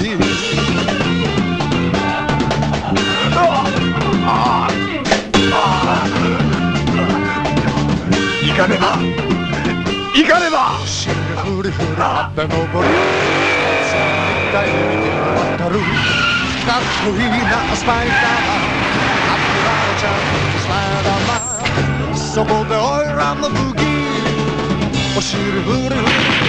行かねば行かねば。 シルフリフリあって登り最大で見て渡るかっこいいなスパイダーマンアップラーちゃんスパイダーマンそこでオイラの武器おシルフリフリ